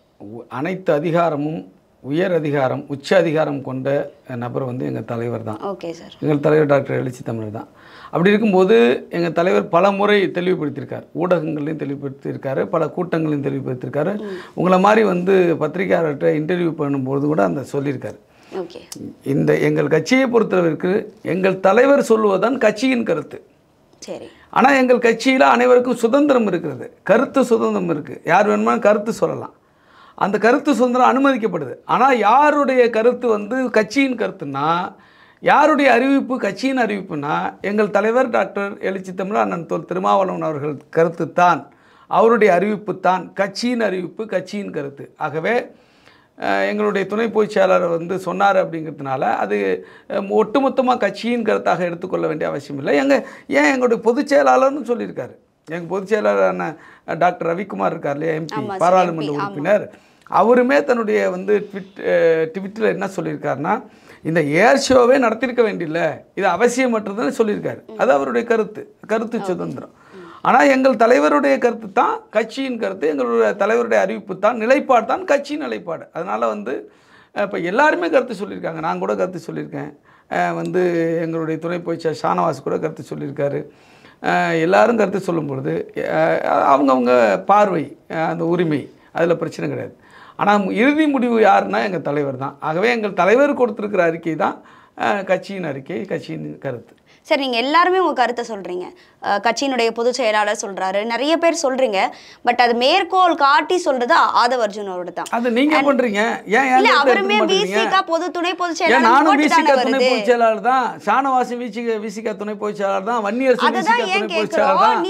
அனைத்து அதிகாரமும் உயர் அதிகாரம் உச்ச அதிகாரம் கொண்ட நபர் வந்து எங்கள் தலைவர் தான். Okay sir. எங்கள் தலைவர் டாக்டர் எழுச்சி தமிழர் தான். அப்படி இருக்கும்போது எங்கள் தலைவர் பல முறை தெளிவுபடுத்தியிருக்கார், ஊடகங்களையும் தெளிவுபடுத்தியிருக்காரு, பல கூட்டங்களையும் தெளிவுபடுத்தியிருக்காரு. உங்களை மாதிரி வந்து பத்திரிகையாளர்கிட்ட இன்டர்வியூ பண்ணும்போது கூட அந்த சொல்லியிருக்காரு. ஓகே. இந்த எங்கள் கட்சியை பொறுத்தளவிற்கு எங்கள் தலைவர் சொல்லுவதுதான் கட்சியின் கருத்து. சரி. ஆனால் எங்கள் கட்சியில் அனைவருக்கும் சுதந்திரம் இருக்கிறது, கருத்து சுதந்திரம் இருக்குது. யார் வேணுமானு கருத்து சொல்லலாம், அந்த கருத்து சுதந்திரம் அனுமதிக்கப்படுது. ஆனால் யாருடைய கருத்து வந்து கட்சியின் கருத்துன்னா, யாருடைய அறிவிப்பு கட்சியின் அறிவிப்புனா, எங்கள் தலைவர் டாக்டர் எழுச்சி தமிழர் அண்ணன் திருமாவளவன் அவர்கள் கருத்து தான், அவருடைய அறிவிப்பு தான் கட்சியின் அறிவிப்பு, கட்சியின் கருத்து. ஆகவே எங்களுடைய துணை பொதுச் செயலாளர் வந்து சொன்னார் அப்படிங்கிறதுனால அது ஒட்டுமொத்தமாக கட்சியின் கருத்தாக எடுத்துக்கொள்ள வேண்டிய அவசியம் இல்லை. ஏன் எங்களுடைய பொதுச் செயலாளர்னு சொல்லியிருக்காரு. எங்கள் பொதுச் செயலாளரான டாக்டர் ரவிக்குமார் இருக்கார் இல்லையா, எம்பி, பாராளுமன்ற உறுப்பினர், அவருமே தன்னுடைய வந்து ட்விட்டரில் என்ன சொல்லியிருக்காருன்னா, இந்த ஏர் ஷோவே நடத்திருக்க வேண்டியில்லை, இது அவசியமற்றதுன்னு சொல்லியிருக்காரு. அது அவருடைய கருத்து சுதந்திரம். ஆனால் எங்கள் தலைவருடைய கருத்து தான் கட்சியின் கருத்து, எங்களுடைய தலைவருடைய அறிவிப்பு தான், நிலைப்பாடு தான் கட்சியின் நிலைப்பாடு. அதனால் வந்து இப்போ எல்லாருமே கருத்து சொல்லியிருக்காங்க. நான் கூட கருத்து சொல்லியிருக்கேன், வந்து எங்களுடைய துணை பொதுச் செயலாளர் ஷானவாஸ் கூட கருத்து சொல்லியிருக்காரு. எல்லாரும் கருத்து சொல்லும் பொழுது அவங்கவுங்க பார்வை, அந்த உரிமை, அதில் பிரச்சனை கிடையாது. ஆனால் இறுதி முடிவு யாருன்னா எங்கள் தலைவர் தான். ஆகவே எங்கள் தலைவர் கொடுத்துருக்கிற அறிக்கை தான் கட்சியின் அறிக்கை, கட்சியின் கருத்து. சார், நீங்கள் எல்லாருமே உங்கள் கருத்தை சொல்கிறீங்க, கட்சியினுடைய பொதுச் செயலாளர் சொல்கிறாரு, நிறைய பேர் சொல்கிறீங்க. பட் அது மேற்கோள் காட்டி சொல்கிறது ஆதவ் அர்ஜுன் அவரோட தான். அது நீங்கள் பண்ணுறீங்க. ஏன் அவருமே விசிகா துணை பொதுச் செயலாளர், நானும் விசிகா துணை பொதுச் செயலாளர் தான், ஷானவாசும் விசிகா துணை பொதுச் செயலாளர் தான், வன்னியரசு விசிகா துணை பொதுச் செயலாளர் தான்.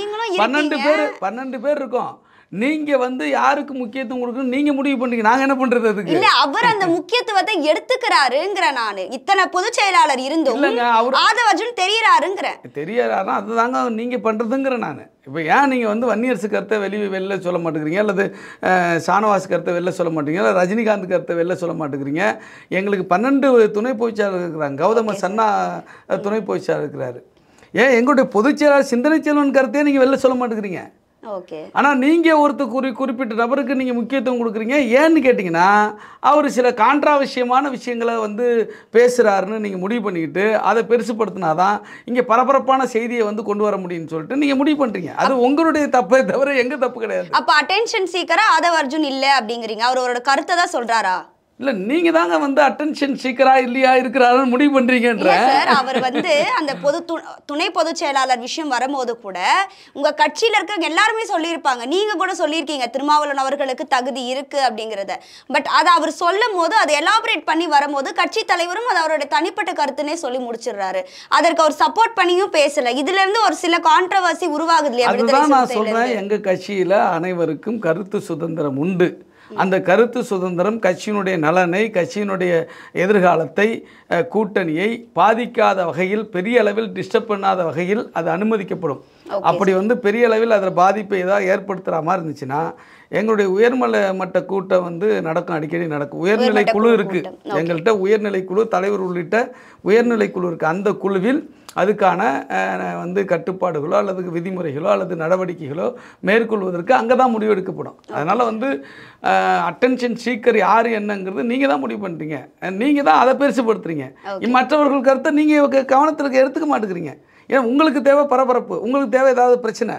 12 பேர் இருக்கோம். நீங்க வந்து யாருக்கு முக்கியத்துவம் கொடுக்கணும் நீங்க முடிவு பண்ணீங்க, நாங்க என்ன பண்றது? அதுக்கு இல்ல, அவர் அந்த முக்கியத்துவத்தை எடுத்துக்கிறாருங்கற. நானு இத்தனை பொதுச் செயலாளர் இருந்தும் ஆதவ் அர்ஜுன் தெரியறாருன்னா அதுதாங்க நீங்க பண்றதுங்கற. நான் இப்போ ஏன் நீங்க வந்து வன்னியரசு கருத்தை வெளில சொல்ல மாட்டேங்கிறீங்க, அல்லது ஷானவாஸ் கருத்தை வெளில சொல்ல மாட்டேங்கிறீங்க, அல்லது ரஜினிகாந்த் கருத்தை வெளில சொல்ல மாட்டேங்கிறீங்க? எங்களுக்கு 12 துணை பொதுச் செயலாளர் இருக்கிறாங்க. கௌதம சன்னா துணை பொதுச் செயலாளர் இருக்கிறாரு. ஏன் எங்களுடைய பொதுச் செயலாளர் சிந்தனை செல்வன் கருத்தையே நீங்க வெளில சொல்ல மாட்டேங்கிறீங்க? ஆனால் நீங்கள் ஒருத்தர் குறிப்பிட்ட நபருக்கு நீங்கள் முக்கியத்துவம் கொடுக்குறீங்க. ஏன்னு கேட்டிங்கன்னா, அவர் சில கான்ட்ராவசியமான விஷயங்களை வந்து பேசுகிறாருன்னு நீங்கள் முடிவு பண்ணிக்கிட்டு அதை பெருசுப்படுத்தினா தான் இங்கே பரபரப்பான செய்தியை வந்து கொண்டு வர முடியும்னு சொல்லிட்டு நீங்கள் முடிவு பண்ணுறீங்க. அது உங்களுடைய தப்பே தவிர எங்கள் தப்பு கிடையாது. அப்போ அட்டென்ஷன் சீக்கராக ஆதவ் அர்ஜுன் இல்லை அப்படிங்கிறீங்க, அவரோட கருத்தை தான் சொல்கிறாரா? இல்லை, நீங்கள் தாங்க வந்து அட்டென்ஷன் சீக்கரா இல்லையா இருக்கிறாருன்னு முடிவு பண்ணுறீங்கன்ற. அவர் வந்து அந்த துணை பொதுச் செயலாளர் விஷயம் வரும்போது கூட உங்கள் கட்சியில் இருக்கிறவங்க எல்லாருமே சொல்லியிருப்பாங்க, நீங்கள் கூட சொல்லியிருக்கீங்க திருமாவளவன் அவர்களுக்கு தகுதி இருக்குது அப்படிங்கிறத. பட் அதை அவர் சொல்லும் போது அதை எலாபரேட் பண்ணி வரும்போது கட்சி தலைவரும் அது அவருடைய தனிப்பட்ட கருத்துனே சொல்லி முடிச்சிடுறாரு. அதற்கு அவர் சப்போர்ட் பண்ணியும் பேசலை. இதுலேருந்து ஒரு சில கான்ட்ரவர்சி உருவாகுது இல்லையா? அதுதான் நான் சொல்கிறேன், எங்கள் கட்சியில் அனைவருக்கும் கருத்து சுதந்திரம் உண்டு. அந்த கருத்து சுதந்திரம் கட்சியினுடைய நலனை, கட்சியினுடைய எதிர்காலத்தை, கூட்டணியை பாதிக்காத வகையில், பெரிய அளவில் டிஸ்டர்ப் பண்ணாத வகையில் அது அனுமதிக்கப்படும். அப்படி வந்து பெரிய அளவில் அதில் பாதிப்பை ஏதாவது ஏற்படுத்துகிற மாதிரி இருந்துச்சுன்னா எங்களுடைய உயர்மட்ட கூட்டம் வந்து நடக்கும், அடிக்கடி நடக்கும். உயர்நிலை குழு இருக்குது எங்கள்கிட்ட, உயர்நிலை குழு தலைவர் உள்ளிட்ட உயர்நிலை குழு இருக்குது. அந்த குழுவில் அதுக்கான வந்து கட்டுப்பாடுகளோ அல்லது விதிமுறைகளோ அல்லது நடவடிக்கைகளோ மேற்கொள்வதற்கு அங்கே தான் முடிவு எடுக்கப்படும். அதனால் வந்து அட்டென்ஷன் சீக்கர் யார் என்னங்கிறது நீங்கள் தான் முடிவு பண்ணுறீங்க, நீங்கள் தான் அதை பெருசுப்படுத்துறீங்க. மற்றவர்கள் கருத்தை நீங்கள் கவனத்தில் எடுத்துக்க மாட்டேங்கிறீங்க. ஏன்னா உங்களுக்கு தேவை பரபரப்பு, உங்களுக்கு தேவை ஏதாவது பிரச்சனை.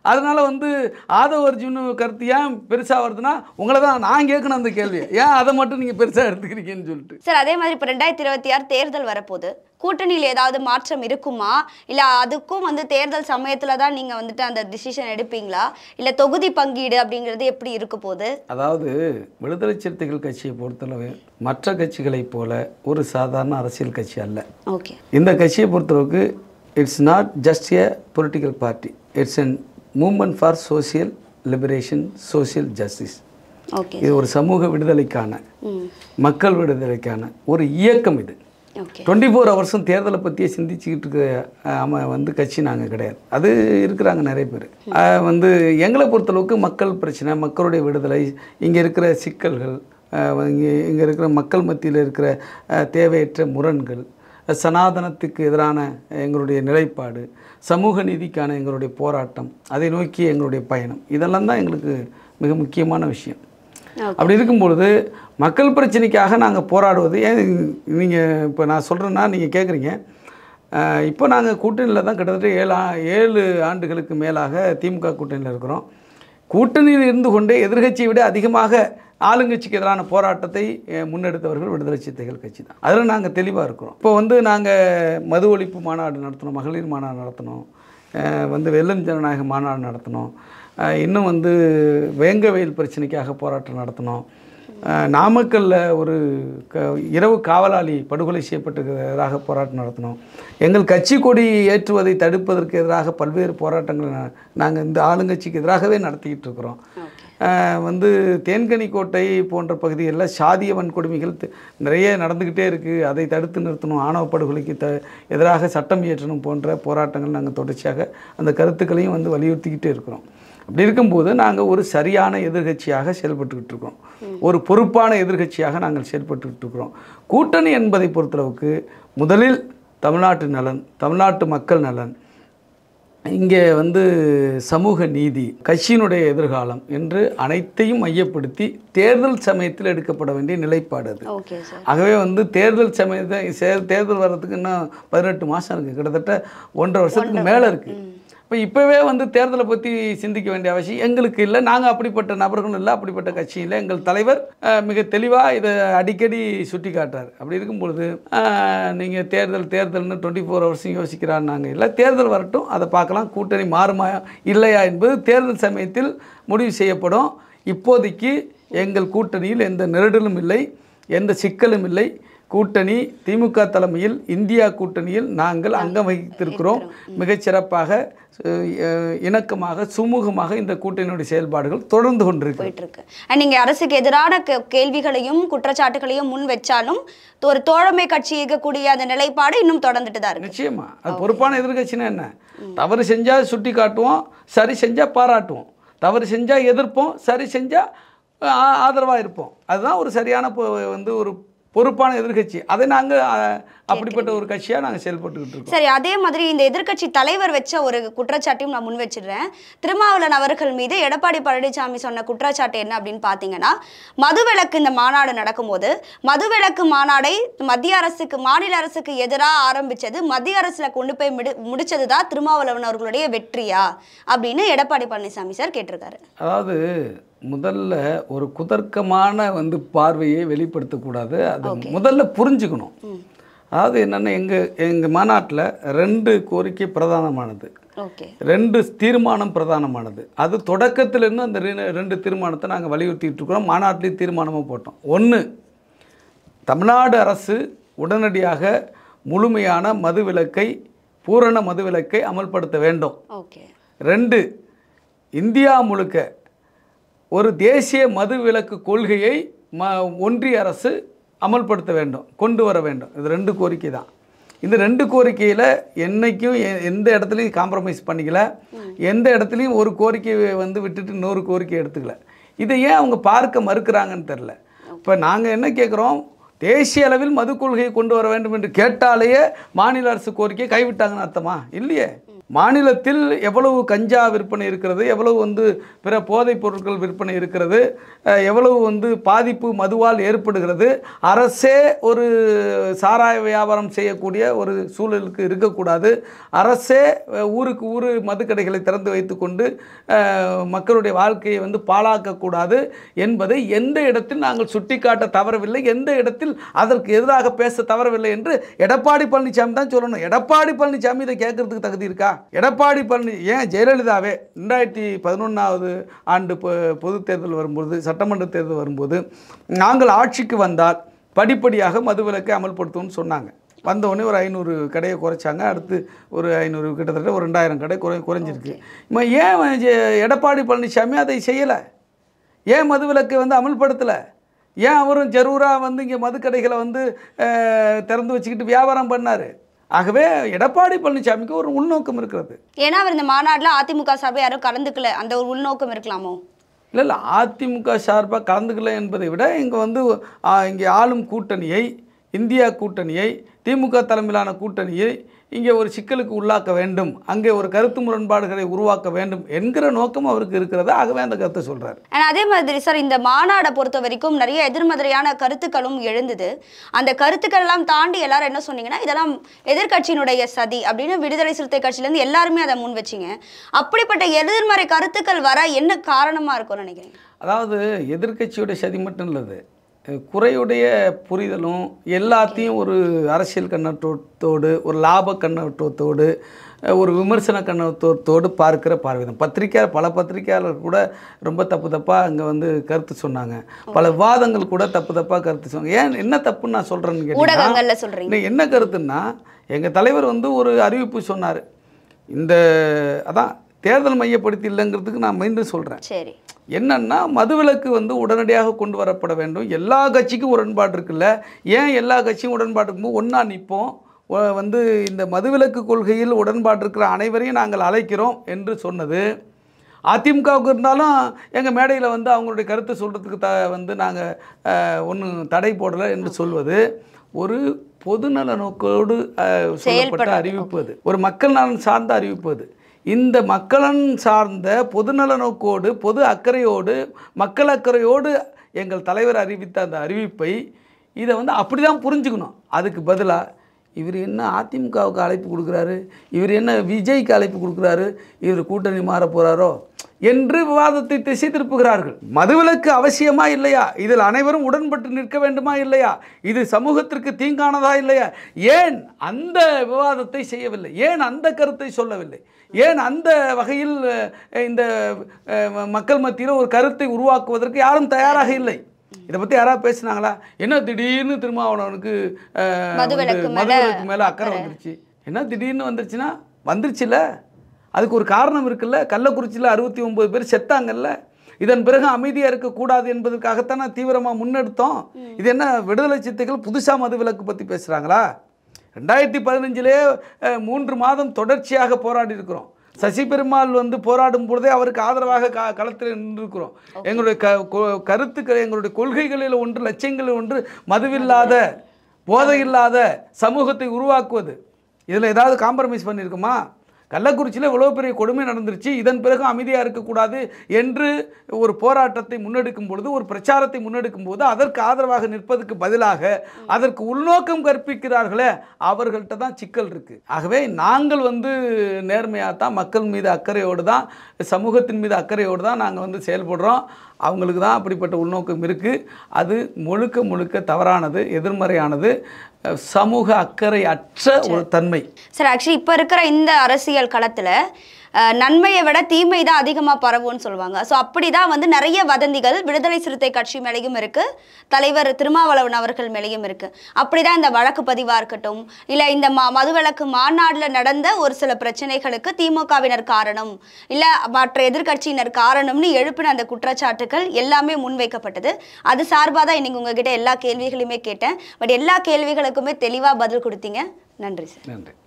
அதனால் வந்து ஆதவ அர்ஜுன் கருத்து ஏன் பெருசாக வருதுன்னா உங்களை தான் நான் கேட்கணும் அந்த கேள்வியை, ஏன் அதை மட்டும் நீங்கள் பெருசாக எடுத்துக்கிறீங்கன்னு சொல்லிட்டு. சார் அதே மாதிரி இப்போ 2026 தேர்தல் வரப்போகுது, கூட்டணியில் ஏதாவது மாற்றம் இருக்குமா, இல்லை அதுக்கும் வந்து தேர்தல் சமயத்தில் தான் நீங்கள் வந்துட்டு அந்த டிசிஷன் எடுப்பீங்களா, இல்லை தொகுதி பங்கீடு அப்படிங்கிறது எப்படி இருக்க போகுது? அதாவது விடுதலை சிறுத்தைகள் கட்சியை பொறுத்தளவு மற்ற கட்சிகளைப் போல ஒரு சாதாரண அரசியல் கட்சி அல்ல. ஓகே. இந்த கட்சியை பொறுத்தளவுக்கு it's not just a political party, it's an movement for social liberation, social justice. Okay. இது ஒரு சமூக விடுதலைக்கான, மக்கள் விடுதலைக்கான ஒரு இயக்கம். இது 24 ஹவர்ஸும் தேர்தலை பற்றியே சிந்திச்சுக்கிட்டு இருக்க வந்து கட்சி நாங்கள் கிடையாது. அது இருக்கிறாங்க நிறைய பேர். வந்து எங்களை பொறுத்தளவுக்கு மக்கள் பிரச்சனை, மக்களுடைய விடுதலை, இங்கே இருக்கிற சிக்கல்கள், இங்கே இருக்கிற மக்கள் மத்தியில் இருக்கிற தேவையற்ற முரண்கள், சனாதனத்துக்கு எதிரான எங்களுடைய நிலைப்பாடு, சமூக நீதிக்கான எங்களுடைய போராட்டம், அதை நோக்கி எங்களுடைய பயணம், இதெல்லாம் தான் எங்களுக்கு மிக முக்கியமான விஷயம். அப்படி இருக்கும்பொழுது மக்கள் பிரச்சனைக்காக நாங்கள் போராடுவது ஏன் நீங்கள் இப்போ நான் சொல்கிறேன்னா நீங்கள் கேட்குறீங்க. இப்போ நாங்கள் கூட்டணியில் தான் கிட்டத்தட்ட 7 ஆண்டுகளுக்கு மேலாக திமுக கூட்டணியில் இருக்கிறோம். கூட்டணியில் இருந்து கொண்டே எதிர்கட்சியை விட அதிகமாக ஆளுங்கட்சிக்கு எதிரான போராட்டத்தை முன்னெடுத்தவர்கள் விடுதலை சிறுத்தைகள் கட்சி தான். அதில் நாங்கள் தெளிவாக இருக்கிறோம். இப்போ வந்து நாங்கள் மது ஒழிப்பு மாநாடு நடத்தினோம், மகளிர் மாநாடு நடத்தினோம், வந்து வெள்ளம் ஜனநாயக மாநாடு நடத்தினோம், இன்னும் வந்து வேங்கவயல் பிரச்சனைக்காக போராட்டம் நடத்தினோம், நாமக்கல்ல ஒரு இரவு காவலாளி படுகொலை செய்யப்பட்டதுக்கு எதிராக போராட்டம் நடத்தினோம், எங்கள் கட்சி கொடி ஏற்றுவதை தடுப்பதற்கு எதிராக பல்வேறு போராட்டங்களை நாங்கள் இந்த ஆளுங்கட்சிக்கு எதிராகவே நடத்திக்கிட்டு இருக்கிறோம். வந்து தேன்கனிக்கோட்டை போன்ற பகுதிகளில் சாதிய வன்கொடுமைகள் நிறைய நடந்துக்கிட்டே இருக்குது, அதை தடுத்து நிறுத்தணும், ஆணவ படுகொலைக்கு எதிராக சட்டம் இயற்றணும் போன்ற போராட்டங்கள் நாங்கள் தொடர்ச்சியாக அந்த கருத்துக்களையும் வந்து வலியுறுத்திக்கிட்டே இருக்கிறோம். அப்படி இருக்கும்போது நாங்கள் ஒரு சரியான எதிர்கட்சியாக செயல்பட்டுக்கிட்டு இருக்கோம், ஒரு பொறுப்பான எதிர்கட்சியாக நாங்கள் செயல்பட்டுக்கிட்டு இருக்கிறோம். கூட்டணி என்பதை பொறுத்தளவுக்கு முதலில் தமிழ்நாட்டு நலன், தமிழ்நாட்டு மக்கள் நலன், இங்கே வந்து சமூக நீதி, கட்சியினுடைய எதிர்காலம் என்று அனைத்தையும் மையப்படுத்தி தேர்தல் சமயத்தில் எடுக்கப்பட வேண்டிய நிலைப்பாடு அது. ஆகவே வந்து தேர்தல் சமயத்தை தேர்தல் வர்றதுக்கு இன்னும் 18 மாதம் இருக்குது, கிட்டத்தட்ட 1.5 வருஷத்துக்கு மேலே இருக்குது. இப்போவே வந்து தேர்தலை பற்றி சிந்திக்க வேண்டிய அவசியம் எங்களுக்கு இல்லை. நாங்கள் அப்படிப்பட்ட நபர்களும் இல்லை, அப்படிப்பட்ட கட்சியும் இல்லை. எங்கள் தலைவர் மிக தெளிவாக இதை அடிக்கடி சுட்டி காட்டுறார். அப்படி இருக்கும் பொழுது நீங்கள் தேர்தல்னு 24 ஹவர்ஸும் யோசிக்கிறான்னு நாங்கள் இல்லை. தேர்தல் வரட்டும், அதை பார்க்கலாம். கூட்டணி மாறுமா இல்லையா என்பது தேர்தல் சமயத்தில் முடிவு செய்யப்படும். இப்போதைக்கு எங்கள் கூட்டணியில் எந்த நெருடலும் இல்லை, எந்த சிக்கலும் இல்லை. கூட்டணி திமுக தலைமையில் இந்தியா கூட்டணியில் நாங்கள் அங்கம் வகித்திருக்கிறோம். மிகச்சிறப்பாக, இணக்கமாக, சுமூகமாக இந்த கூட்டணியுடைய செயல்பாடுகள் தொடர்ந்து கொண்டிருக்கு. நீங்கள் அரசுக்கு எதிரான கேள்விகளையும் குற்றச்சாட்டுகளையும் முன் வச்சாலும் ஒரு தோழமை கட்சி இருக்கக்கூடிய அந்த நிலைப்பாடு இன்னும் தொடர்ந்துட்டு தான் இருக்கு. நிச்சயமா அது பொறுப்பான எதிர்கட்சினா என்ன? தவறு செஞ்சால் சுட்டி காட்டுவோம், சரி செஞ்சால் பாராட்டுவோம், தவறு செஞ்சால் எதிர்ப்போம், சரி செஞ்சால் ஆதரவாக இருப்போம். அதுதான் ஒரு சரியான வந்து ஒரு பொறுப்பான எதிர்கட்சி. அதை நாங்கள் அப்படிப்பட்ட ஒரு கட்சியாக நாங்கள் செயல்பட்டுக்கிட்டு இருக்கோம். சரி, அதே மாதிரி இந்த எதிர்கட்சி தலைவர் வச்ச ஒரு குற்றச்சாட்டையும் நான் முன் வச்சிடுறேன். திருமாவளவன் அவர்கள் மீது எடப்பாடி பழனிசாமி சொன்ன குற்றச்சாட்டு என்ன அப்படின்னு பார்த்தீங்கன்னா, மதுவிலக்கு இந்த மாநாடு நடக்கும்போது மதுவிலக்கு மாநாடை மத்திய அரசுக்கு, மாநில அரசுக்கு எதிராக ஆரம்பித்தது மத்திய அரசில் கொண்டு போய் முடிச்சது தான் திருமாவளவன் அவர்களுடைய வெற்றியா அப்படின்னு எடப்பாடி பழனிசாமி சார் கேட்டிருக்காரு. அதாவது முதல்ல ஒரு குதர்க்கமான வந்து பார்வையை வெளிப்படுத்தக்கூடாது, அது முதல்ல புரிஞ்சுக்கணும். அதாவது என்னென்னா எங்கள் மாநாட்டில் 2 கோரிக்கை பிரதானமானது, 2 தீர்மானம் பிரதானமானது. அது தொடக்கத்திலிருந்து அந்த 2 தீர்மானத்தை நாங்கள் வலியுறுத்திட்டு இருக்கிறோம். மாநாட்டிலேயும் தீர்மானமாக போட்டோம். 1, தமிழ்நாடு அரசு உடனடியாக முழுமையான மதுவிலக்கை, பூரண மதுவிலக்கை அமல்படுத்த வேண்டும். 2, இந்தியா முழுக்க ஒரு தேசிய மதுவிலக்கு கொள்கையை ஒன்றிய அரசு அமல்படுத்த வேண்டும், கொண்டு வர வேண்டும். இது 2 கோரிக்கை தான். இந்த 2 கோரிக்கையில் என்றைக்கும் எந்த இடத்துலையும் காம்ப்ரமைஸ் பண்ணிக்கல, எந்த இடத்துலையும் ஒரு கோரிக்கையை வந்து விட்டுட்டு இன்னொரு கோரிக்கை எடுத்துக்கல. இதை ஏன் அவங்க பார்க்க மறுக்கிறாங்கன்னு தெரில. இப்போ நாங்கள் என்ன கேட்குறோம், தேசிய அளவில் மது கொள்கையை கொண்டு வர வேண்டும் என்று கேட்டாலேயே மாநில அரசு கோரிக்கையை கைவிட்டாங்கன்னு அர்த்தமா? இல்லையே. மாநிலத்தில் எவ்வளவு கஞ்சா விற்பனை இருக்கிறது, எவ்வளவு வந்து பிற போதைப் பொருட்கள் விற்பனை இருக்கிறது, எவ்வளவு வந்து பாதிப்பு மதுவால் ஏற்படுகிறது, அரசே ஒரு சாராய வியாபாரம் செய்யக்கூடிய ஒரு சூழலுக்கு இருக்கக்கூடாது, அரசே ஊருக்கு ஊர் மதுக்கடைகளை திறந்து வைத்துக்கொண்டு மக்களுடைய வாழ்க்கையை வந்து பாழாக்கக்கூடாது என்பதை எந்த இடத்தில் நாங்கள் சுட்டிக்காட்ட தவறவில்லை, எந்த இடத்தில் அதற்கு எதிராக பேச தவறவில்லை என்று எடப்பாடி பழனிசாமி தான் சொல்லணும். எடப்பாடி பழனிசாமி இதை கேட்கறதுக்கு தகுதி இருக்கா? எடப்பாடி ஏன் ஜெயலலிதாவே 2011ஆவது ஆண்டு பொது தேர்தல் வரும்போது, சட்டமன்ற தேர்தல் வரும்போது, நாங்கள் ஆட்சிக்கு வந்தால் படிப்படியாக மதுவிலக்கை அமல்படுத்துவோம்னு சொன்னாங்க. வந்தவுடனே ஒரு 500 கடையை குறைச்சாங்க. அடுத்து ஒரு 500 கிட்டத்தட்ட ஒரு 2000 கடை குறைஞ்சிருக்கு. ஏன் எடப்பாடி பழனிசாமி அதை செய்யலை? ஏன் மதுவிலக்கை வந்து அமல்படுத்தலை? ஏன் அவரும் ஜரூராக வந்து இங்கே மதுக்கடைகளை வந்து திறந்து வச்சுக்கிட்டு வியாபாரம் பண்ணார்? ஆகவே எடப்பாடி பழனிசாமிக்கு ஒரு உள்நோக்கம் இருக்கிறது. ஏன்னா அவர் இந்த மாநாட்டில் அதிமுக சார்பாக யாரும் கலந்துக்கல, அந்த ஒரு உள்நோக்கம் இருக்கலாமோ? இல்லை, அதிமுக சார்பாக கலந்துக்கல என்பதை விட இங்கே வந்து இங்கே ஆளும் கூட்டணியை, இந்தியா கூட்டணியை, திமுக தலைமையிலான கூட்டணியை இங்கே ஒரு சிக்கலுக்கு உள்ளாக்க வேண்டும், அங்கே ஒரு கருத்து முரண்பாடுகளை உருவாக்க வேண்டும் என்கிற நோக்கம் அவருக்கு இருக்கிறது. ஆகவே அந்த கருத்தை சொல்கிறார். அதே மாதிரி சார், இந்த மாநாடை பொறுத்த வரைக்கும் நிறைய எதிர்மறையான கருத்துக்களும் எழுந்தது. அந்த கருத்துக்கள் எல்லாம் தாண்டி எல்லாரும் என்ன சொன்னீங்கன்னா, இதெல்லாம் எதிர்கட்சியினுடைய சதி அப்படின்னு விடுதலை சிறுத்தை கட்சியிலேருந்து எல்லாருமே அதை முன் வச்சிங்க. அப்படிப்பட்ட எதிர்மறை கருத்துக்கள் வர என்ன காரணமாக இருக்கும்னு நினைக்கிறீங்க? அதாவது எதிர்கட்சியுடைய சதி மட்டும் இல்லது, குறையுடைய புரிதலும் எல்லாத்தையும் ஒரு அரசியல் கண்ணோட்டத்தோடு, ஒரு லாப கண்ணோட்டத்தோடு, ஒரு விமர்சன கண்ணோட்டத்தோடு பார்க்கிற பார்வைதான். பல பத்திரிகையாளர் கூட ரொம்ப தப்பாக அங்கே வந்து கருத்து சொன்னாங்க. பல விவாதங்கள் கூட தப்பாக கருத்து சொன்னாங்க. ஏன் என்ன தப்புன்னு நான் சொல்கிறேன்னு கேட்டீங்கன்னா, என்ன கருத்துன்னா, எங்கள் தலைவர் வந்து ஒரு அறிவிப்பு சொன்னார். இந்த அதான் தேர்தல் மையப்படுத்தி இல்லைங்கிறதுக்கு நான் மீண்டும் சொல்கிறேன். சரி, என்னன்னா மதுவிலக்கு வந்து உடனடியாக கொண்டு வரப்பட வேண்டும். எல்லா கட்சிக்கும் உடன்பாடு இருக்குல்ல, ஏன் எல்லா கட்சியும் உடன்பாடு இருக்கும்போது ஒன்றா நிற்போம், வந்து இந்த மதுவிலக்கு கொள்கையில் உடன்பாடு இருக்கிற அனைவரையும் நாங்கள் அழைக்கிறோம் என்று சொன்னது. அதிமுகவுக்கு இருந்தாலும் எங்கள் மேடையில் வந்து அவங்களுடைய கருத்தை சொல்கிறதுக்கு வந்து நாங்கள் ஒன்றும் தடை போடலை என்று சொல்வது ஒரு பொதுநல நோக்கோடு சொல்லப்பட்ட அறிவிப்பு. அது ஒரு மக்கள் நலன் சார்ந்த அறிவிப்பு. அது இந்த மக்களன் சார்ந்த பொதுநல நோக்கோடு, பொது அக்கறையோடு, மக்கள் அக்கறையோடு எங்கள் தலைவர் அறிவித்த அந்த அறிவிப்பை இதை வந்து அப்படி தான் புரிஞ்சுக்கணும். அதுக்கு பதிலாக இவர் என்ன அதிமுகவுக்கு அழைப்பு கொடுக்குறாரு, இவர் என்ன விஜய்க்கு அழைப்பு கொடுக்குறாரு, இவர் கூட்டணி மாற போகிறாரோ என்று விவாதத்தை திசை திருப்புகிறார்கள். மதுவிலக்கு அவசியமா இல்லையா, இதில் அனைவரும் உடன்பட்டு நிற்க வேண்டுமா இல்லையா, இது சமூகத்திற்கு தீங்கானதா இல்லையா, ஏன் அந்த விவாதத்தை செய்யவில்லை, ஏன் அந்த கருத்தை சொல்லவில்லை, ஏன் அந்த வகையில் இந்த மக்கள் மத்தியில் ஒரு கருத்தை உருவாக்குவதற்கு யாரும் தயாராக இல்லை. இதை பற்றி யாராவது பேசினாங்களா? என்ன திடீர்னு திருமாவளவனுக்கு மதுவிலக்கு மேலே அக்கறை வந்துருச்சு, என்ன திடீர்னு வந்துருச்சுன்னா வந்துருச்சுல, அதுக்கு ஒரு காரணம் இருக்குல்ல. கள்ளக்குறிச்சியில் 69 பேர் செத்தாங்கல்ல, இதன் பிறகு அமைதியாக இருக்கக்கூடாது என்பதற்காகத்தானே தீவிரமாக முன்னெடுத்தோம். இது என்ன விடுதலை சிறுத்தைகள் புதுசாக மதுவிலக்கு பற்றி பேசுகிறாங்களா? 2015 3 மாதம் தொடர்ச்சியாக போராடி இருக்கிறோம். சசி பெருமாள் வந்து போராடும் பொழுதே அவருக்கு ஆதரவாக களத்தில் நின்றிருக்கிறோம். எங்களுடைய கருத்துக்கள், எங்களுடைய கொள்கைகளில் ஒன்று, லட்சியங்களில் ஒன்று மதுவில்லாத, போதையில்லாத சமூகத்தை உருவாக்குவது. இதில் ஏதாவது காம்ப்ரமைஸ் பண்ணியிருக்குமா? கள்ளக்குறிச்சியில் இவ்வளோ பெரிய கொடுமை நடந்துருச்சு, இதன் பிறகு அமைதியாக இருக்கக்கூடாது என்று ஒரு போராட்டத்தை முன்னெடுக்கும் பொழுது, ஒரு பிரச்சாரத்தை முன்னெடுக்கும் போது அதற்கு ஆதரவாக நிற்பதற்கு பதிலாக அதற்கு உள்நோக்கம் கற்பிக்கிறார்களே, அவர்கள்ட்ட தான் சிக்கல் இருக்குது. ஆகவே நாங்கள் வந்து நேர்மையாக தான், மக்கள் மீது அக்கறையோடு தான், சமூகத்தின் மீது அக்கறையோடு தான் நாங்கள் வந்து செயல்படுறோம். அவங்களுக்கு தான் அப்படிப்பட்ட உள்நோக்கம் இருக்குது. அது முழுக்க முழுக்க தவறானது, எதிர்மறையானது, சமூக அக்கறை அற்ற ஒரு தன்மை. சார், ஆக்சுவலி இப்போ இருக்கிற இந்த அரசியல் களத்தில் நன்மையை விட தீமை தான் அதிகமாக பரவும்னு சொல்லுவாங்க. ஸோ அப்படி தான் வந்து நிறைய வதந்திகள் விடுதலை சிறுத்தை கட்சி மேலேயும் இருக்குது, தலைவர் திருமாவளவன் அவர்கள் மேலேயும் இருக்குது. அப்படி தான் இந்த வழக்கு பதிவாக இருக்கட்டும், இல்லை இந்த மதுவிலக்கு மாநாட்டில் நடந்த ஒரு சில பிரச்சனைகளுக்கு திமுகவினர் காரணம், இல்லை மற்ற எதிர்கட்சியினர் காரணம்னு எழுப்பின அந்த குற்றச்சாட்டுகள் எல்லாமே முன்வைக்கப்பட்டது. அது சார்பாக தான் இன்னைக்கு உங்ககிட்ட எல்லா கேள்விகளையுமே கேட்டேன். பட் எல்லா கேள்விகளுக்குமே தெளிவாக பதில் கொடுத்தீங்க. நன்றி சார். நன்றி.